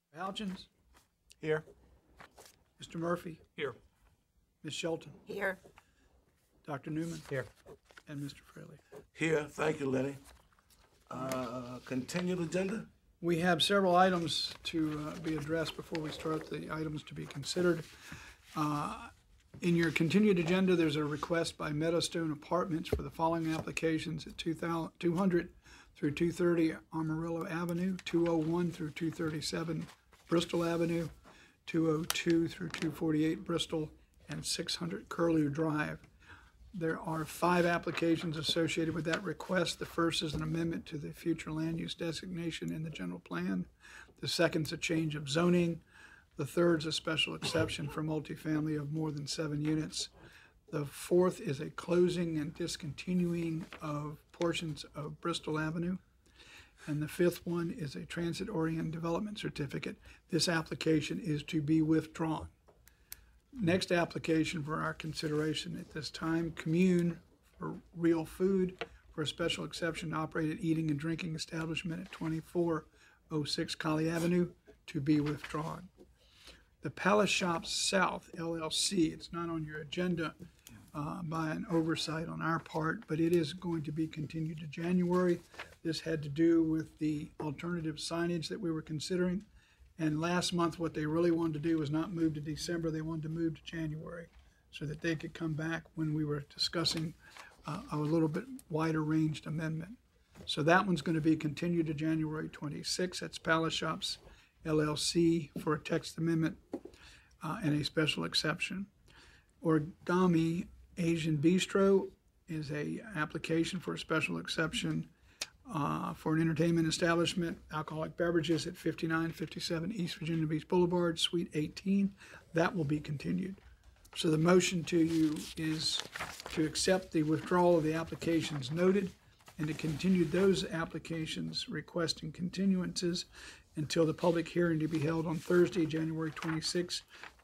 Algins, Here. Mr. Murphy, Here. Ms. Shelton, Here. Dr. Newman, Here. and Mr. Fraley. Here, thank you, Lenny. Continued agenda? We have several items to be addressed before we start the items to be considered. In your continued agenda, there's a request by Meadowstone Apartments for the following applications at 200 through 230 Amarillo Avenue, 201 through 237 Bristol Avenue, 202 through 248 Bristol, and 600 Curlew Drive. There are 5 applications associated with that request. The first is an amendment to the future land use designation in the general plan. The second is a change of zoning. The third is a special exception for multifamily of more than 7 units. The fourth is a closing and discontinuing of portions of Bristol Avenue. And the fifth one is a transit-oriented development certificate. This application is to be withdrawn. Next application for our consideration at this time, Commune for Real Food for a special exception to operate an eating and drinking establishment at 2406 Colley Avenue, to be withdrawn. The Palace Shops South LLC, it's not on your agenda by an oversight on our part, but it is going to be continued to January. This had to do with the alternative signage that we were considering. And last month, what they really wanted to do was not move to December, they wanted to move to January so that they could come back when we were discussing a little bit wider ranged amendment. So that one's going to be continued to January 26th. That's Palace Shops LLC for a text amendment and a special exception. Origami Asian Bistro is a application for a special exception for an entertainment establishment, alcoholic beverages at 5957 East Virginia Beach Boulevard, Suite 18. That will be continued. So the motion to you is to accept the withdrawal of the applications noted and to continue those applications requesting continuances until the public hearing to be held on Thursday, January 26,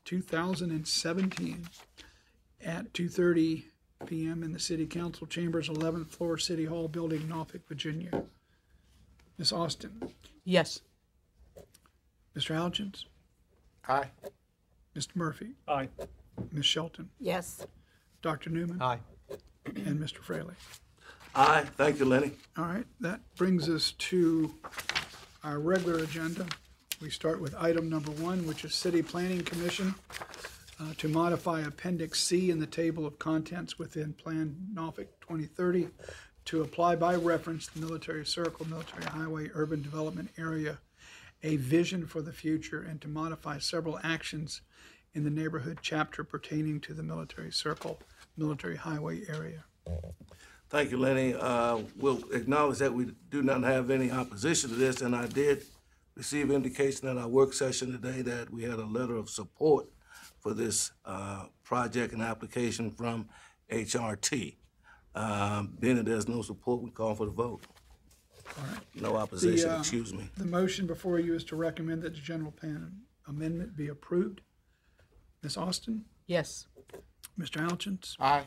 2017 at 2:30 p.m. in the City Council Chambers, 11th floor, City Hall Building, Norfolk, Virginia. Ms. Austin. Yes. Mr. Algins. Aye. Mr. Murphy. Aye. Ms. Shelton. Yes. Dr. Newman. Aye. And Mr. Fraley. Aye, thank you, Lenny. All right, that brings us to our regular agenda. We start with item number 1, which is City Planning Commission to modify Appendix C in the table of contents within Plan Norfolk 2030 to apply by reference the Military Circle, Military Highway, Urban Development Area, a vision for the future, and to modify several actions in the neighborhood chapter pertaining to the Military Circle, Military Highway area. Thank you, Lenny. We'll acknowledge that we do not have any opposition to this, and I did receive indication at our work session today that we had a letter of support for this project and application from HRT. Being that there's no support, we call for the vote. All right. No opposition, The, excuse me. The motion before you is to recommend that the general plan amendment be approved. Ms. Austin? Yes. Mr. Algins? Aye.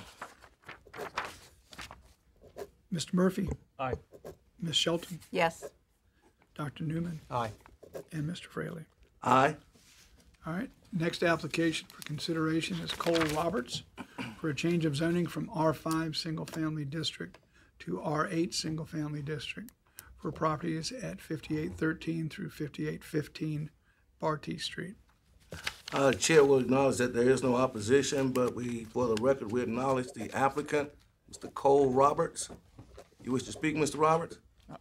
Mr. Murphy? Aye. Ms. Shelton? Yes. Dr. Newman? Aye. And Mr. Fraley. Aye. All right, next application for consideration is Cole Roberts for a change of zoning from R5 Single Family District to R8 Single Family District for properties at 5813 through 5815 Barty Street. Chair will acknowledge that there is no opposition, but for the record, we acknowledge the applicant, Mr. Cole Roberts. You wish to speak, Mr. Roberts?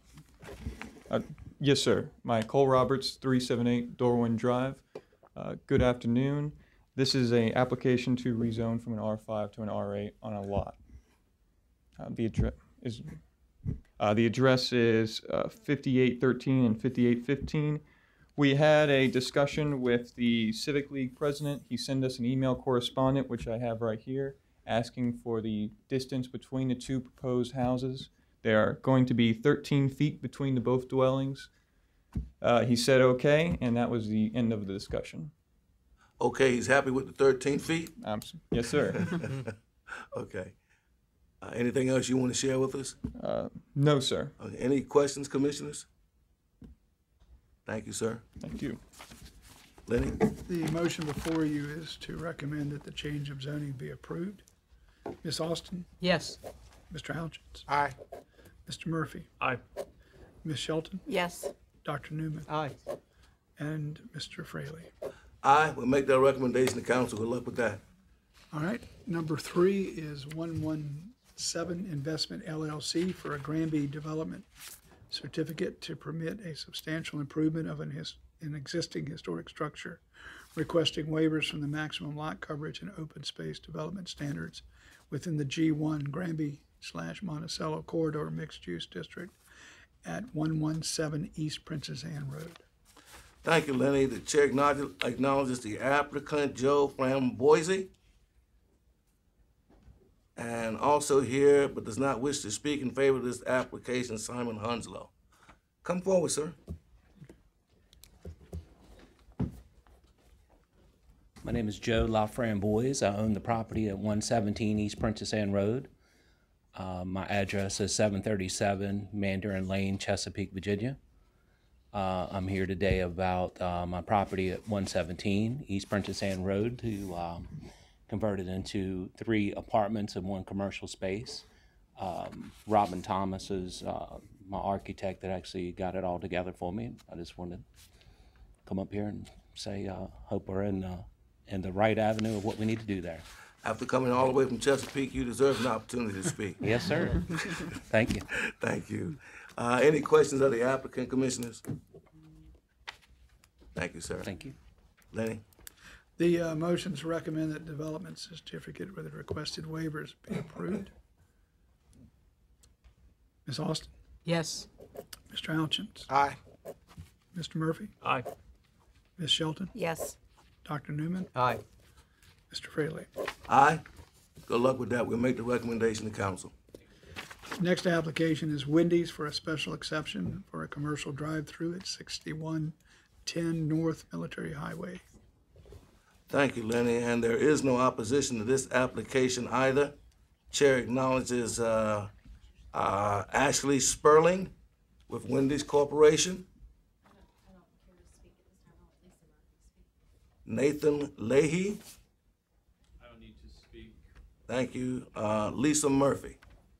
Yes, sir. My Cole Roberts, 378 Dorwin Drive. Good afternoon. This is an application to rezone from an R5 to an R8 on a lot. The address is 5813 and 5815. We had a discussion with the Civic League president. He sent us an email correspondence, which I have right here, asking for the distance between the two proposed houses. There are going to be 13 feet between the both dwellings. He said okay, and that was the end of the discussion. Okay, he's happy with the 13 feet? Yes, sir. Okay. Anything else you want to share with us? No, sir. Okay. Any questions, commissioners? Thank you, sir. Thank you. Lenny? The motion before you is to recommend that the change of zoning be approved. Ms. Austin, Yes. Mr. Houchins, Aye. Mr. Murphy, Aye. Ms. Shelton, Yes. Dr. Newman, Aye. and Mr. Fraley. Aye, we'll make that recommendation to council. Good luck with that. All right, number 3 is 117 Investment LLC for a Granby Development Certificate to permit a substantial improvement of an existing historic structure, requesting waivers from the maximum lot coverage and open space development standards within the G1 Granby/Monticello Corridor Mixed Use District at 117 East Princess Anne Road. Thank you, Lenny. The chair acknowledges the applicant, Joe Framboise. And also here, but does not wish to speak in favor of this application, Simon Hunslow. Come forward, sir. My name is Joe LaFramboise. I own the property at 117 East Princess Anne Road. My address is 737 Mandarin Lane, Chesapeake, Virginia. I'm here today about my property at 117 East Princess Anne Road to convert it into 3 apartments and 1 commercial space. Robin Thomas is my architect that actually got it all together for me. I just wanted to come up here and say, hope we're in the right avenue of what we need to do there. After coming all the way from Chesapeake, you deserve an opportunity to speak. Yes, sir. Thank you. Thank you. Any questions of the applicant, commissioners? Thank you, sir. Thank you. Lenny? The motion to recommend that development certificate with the requested waivers be approved. Ms. Austin, Yes. Mr. Houchins, Aye. Mr. Murphy, Aye. Ms. Shelton, Yes. Dr. Newman, Aye. Mr. Fraley. Aye. Good luck with that. We'll make the recommendation to council. Next application is Wendy's for a special exception for a commercial drive-through at 6110 North Military Highway. Thank you, Lenny, and there is no opposition to this application either. Chair acknowledges Ashley Sperling with Wendy's Corporation. Nathan Leahy. I don't need to speak. Thank you. Lisa Murphy.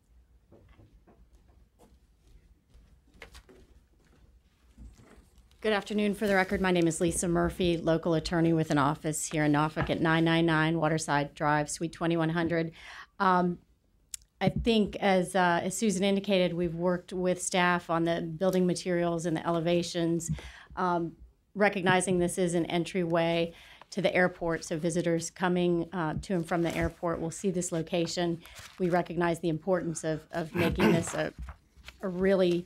Good afternoon. For the record, my name is Lisa Murphy, local attorney with an office here in Norfolk at 999 Waterside Drive, Suite 2100. I think, as Susan indicated, we've worked with staff on the building materials and the elevations, recognizing this is an entryway to the airport, so visitors coming to and from the airport will see this location. We recognize the importance of making this a really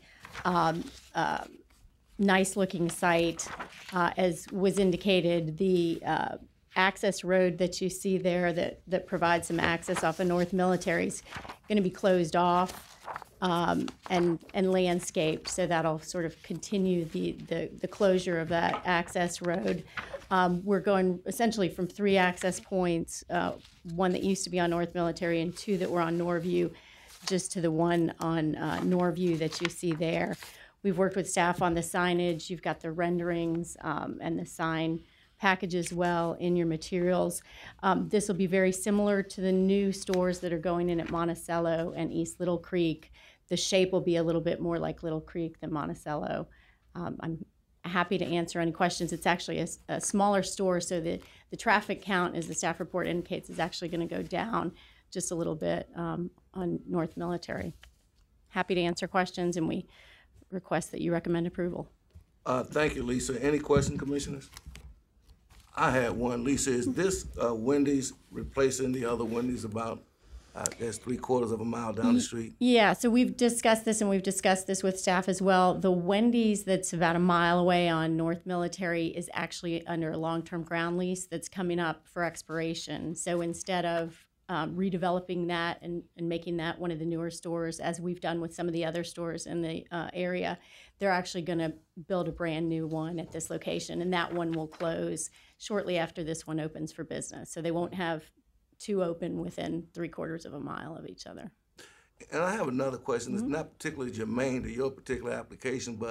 nice-looking site. As was indicated, the access road that you see there that provides some access off of North Military is going to be closed off and landscaped, so that'll sort of continue the closure of that access road. We're going essentially from 3 access points, one that used to be on North Military and 2 that were on Norview, just to the one on Norview that you see there. We've worked with staff on the signage. You've got the renderings and the sign package as well in your materials. This will be very similar to the new stores that are going in at Monticello and East Little Creek. The shape will be a little bit more like Little Creek than Monticello. I'm happy to answer any questions. It's actually a smaller store, so the traffic count, as the staff report indicates, is actually going to go down just a little bit on North Military. Happy to answer questions, and we request that you recommend approval. Thank you, Lisa. Any questions, commissioners? I had one. Lisa, is this Wendy's replacing the other Wendy's about, I guess, 3/4 of a mile down the street? Yeah, so we've discussed this, and we've discussed this with staff as well. The Wendy's that's about a mile away on North Military is actually under a long-term ground lease that's coming up for expiration. So instead of redeveloping that and making that one of the newer stores, as we've done with some of the other stores in the area, they're actually going to build a brand new one at this location, and that one will close shortly after this one opens for business. So they won't have 2 open within 3/4 of a mile of each other. And I have another question. It's not particularly germane to your particular application, but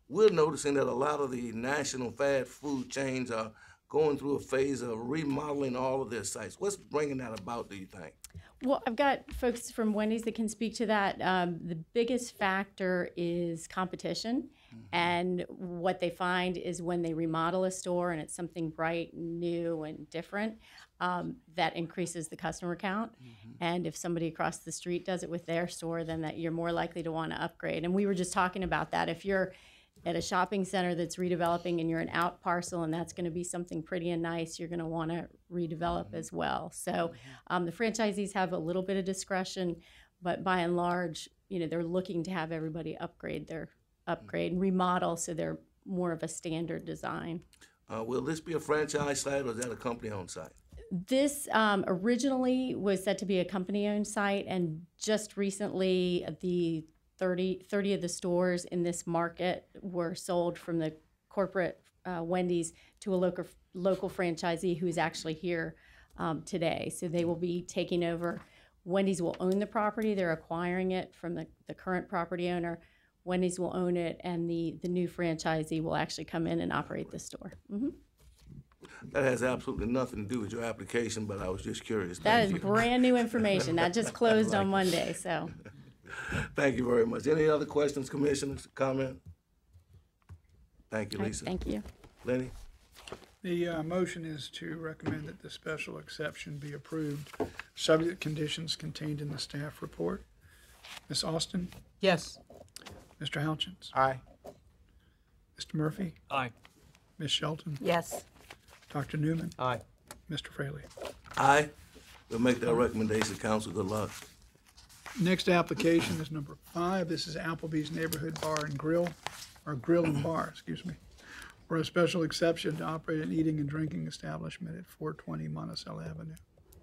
we're noticing that a lot of the national fast food chains are going through a phase of remodeling all of their sites. What's bringing that about, do you think? Well, I've got folks from Wendy's that can speak to that. The biggest factor is competition. And what they find is when they remodel a store and it's something bright, new, and different, that increases the customer count. And if somebody across the street does it with their store, then that you're more likely to want to upgrade. And we were just talking about that. If you're at a shopping center that's redeveloping and you're an out parcel and that's going to be something pretty and nice, you're going to want to redevelop as well. So the franchisees have a little bit of discretion, but by and large, they're looking to have everybody upgrade and remodel so they're more of a standard design. Will this be a franchise site or is that a company-owned site? This originally was said to be a company-owned site, and just recently the 30 of the stores in this market were sold from the corporate Wendy's to a local franchisee who is actually here today. So they will be taking over. Wendy's will own the property. They're acquiring it from the current property owner. Wendy's will own it, and the new franchisee will actually come in and operate the store. That has absolutely nothing to do with your application, but I was just curious. That Thank is you. brand new information. That just closed on Monday, so. Thank you very much. Any other questions, commissioners, comment? Thank you, Lisa. Thank you. Lenny? The motion is to recommend that the special exception be approved, subject to conditions contained in the staff report. Ms. Austin? Yes. Mr. Houchins? Aye. Mr. Murphy? Aye. Ms. Shelton? Yes. Dr. Newman? Aye. Mr. Fraley? Aye. We'll make that recommendation, council. Good luck. Next application is number 5. This is Applebee's Neighborhood Bar and Grill, or Grill and Bar, excuse me, for a special exception to operate an eating and drinking establishment at 420 Monticello Avenue.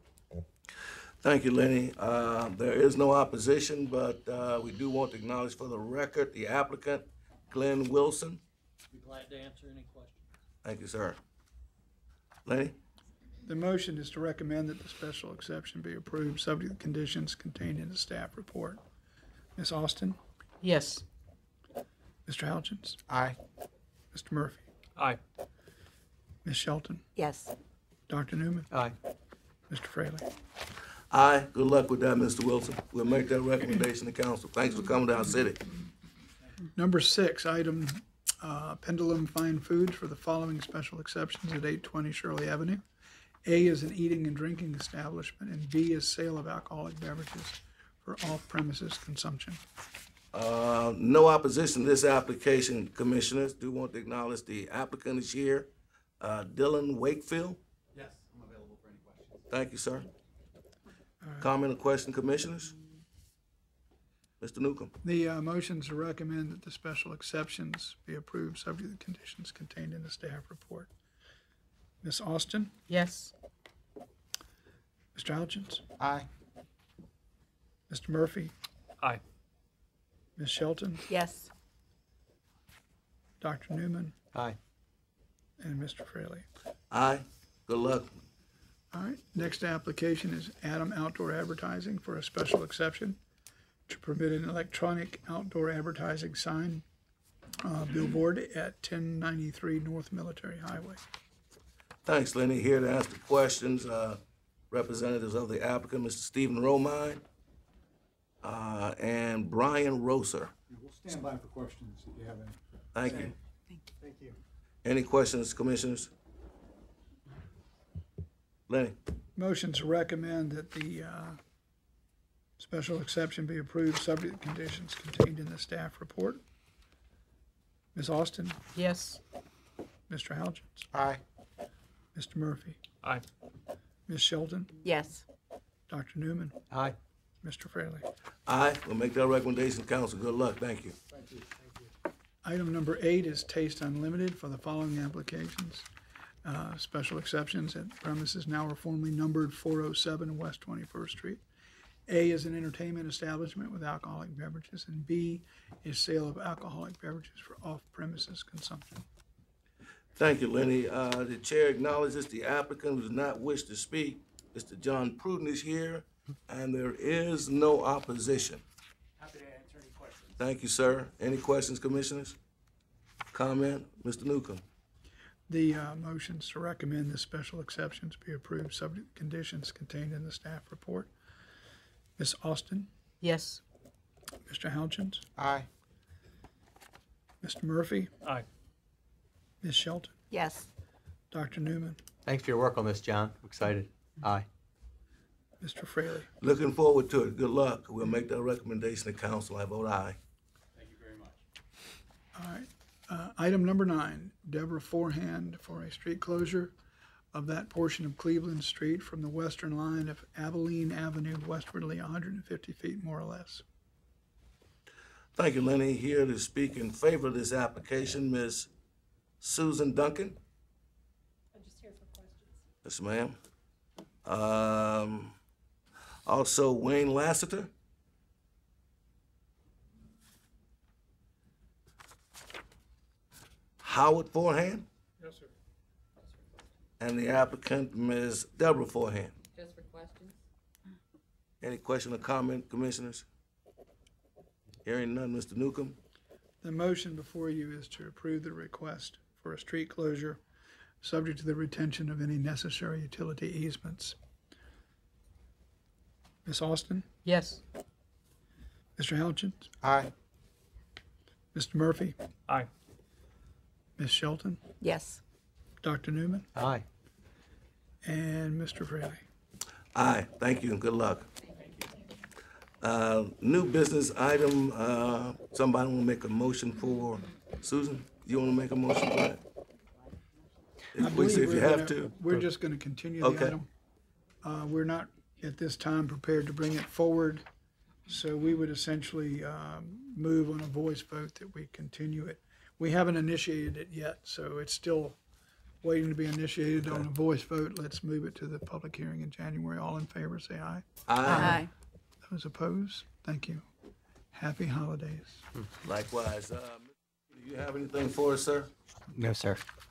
Thank you, Lenny. There is no opposition, but we do want to acknowledge for the record the applicant, Glenn Wilson. Be glad to answer any questions. Thank you, sir. Lenny? The motion is to recommend that the special exception be approved, subject to the conditions contained in the staff report. Ms. Austin? Yes. Mr. Houchins? Aye. Mr. Murphy? Aye. Ms. Shelton? Yes. Dr. Newman? Aye. Mr. Fraley? Aye. Good luck with that, Mr. Wilson. We'll make that recommendation to council. Thanks for coming down, city. Number 6, item Pendulum Fine Foods for the following special exceptions at 820 Shirley Avenue. A is an eating and drinking establishment, and B is sale of alcoholic beverages for off-premises consumption. No opposition to this application, commissioners. Do want to acknowledge the applicant is here. Dylan Wakefield? Yes, I'm available for any questions. Thank you, sir. Comment or question, commissioners? Mr. Newcomb? The motion to recommend that the special exceptions be approved, subject to the conditions contained in the staff report. Ms. Austin? Yes. Mr. Houchins? Aye. Mr. Murphy? Aye. Ms. Shelton? Yes. Dr. Newman? Aye. And Mr. Fraley. Aye. Good luck. All right, next application is Adam Outdoor Advertising for a special exception to permit an electronic outdoor advertising sign billboard at 1093 North Military Highway. Thanks, Lenny. Here to answer questions, representatives of the applicant, Mr. Stephen Romine, and Brian Roser. We'll stand by for questions if you have any. Thank you. Thank you. Any questions, commissioners? Lenny? Motion to recommend that the special exception be approved, subject to conditions contained in the staff report. Ms. Austin? Yes. Mr. Houchins? Aye. Mr. Murphy? Aye. Ms. Shelton? Yes. Dr. Newman? Aye. Mr. Fraley? Aye. We'll make that recommendation, council. Good luck. Thank you. Thank you. Thank you. Item number 8 is Taste Unlimited for the following applications. Special exceptions at premises now are formerly numbered 407 West 21st Street. A is an entertainment establishment with alcoholic beverages, and B is sale of alcoholic beverages for off-premises consumption. Thank you, Lenny. The chair acknowledges the applicant who does not wish to speak. Mr. John Pruden is here, and there is no opposition. Happy to answer any questions. Thank you, sir. Any questions, commissioners? comment? Mr. Newcomb? The motions to recommend the special exceptions be approved subject to conditions contained in the staff report. Ms. Austin, Yes. Mr. Houchins, Aye. Mr. Murphy, Aye. Ms. Shelton, Yes. Dr. Newman, Thanks for your work on this, John. I'm excited. Aye. Mr. Fraley. Looking forward to it. Good luck. We'll make that recommendation to council. I vote aye. All right. Item number 9, Deborah Forehand for a street closure of that portion of Cleveland Street from the western line of Abilene Avenue westwardly 150 feet more or less. Thank you, Lenny. Here to speak in favor of this application, Ms. Susan Duncan. I'm just here for questions. Yes, ma'am. Also Wayne Lassiter. Howard Forehand. Yes, sir. And the applicant, Ms. Deborah Forehand. Just for questions? Any question or comment, commissioners? Hearing none, Mr. Newcomb. The motion before you is to approve the request for a street closure, subject to the retention of any necessary utility easements. Ms. Austin, Yes. Mr. Houchins, Aye. Mr. Murphy, Aye. Ms. Shelton, Yes. Dr. Newman, Aye. and Mr. Fraley. Aye, thank you and good luck. New business item, somebody want to make a motion for, Susan, you want to make a motion for that? I Please, believe if you we're have gonna- to. We're just going to continue the Okay. item. We're not at this time prepared to bring it forward, so we would essentially move on a voice vote that we continue it. We haven't initiated it yet, so it's still waiting to be initiated on a voice vote. Let's move it to the public hearing in January. All in favor, say aye. Aye. Those opposed? Thank you. Happy holidays. Likewise. Do you have anything for us, sir? No, sir.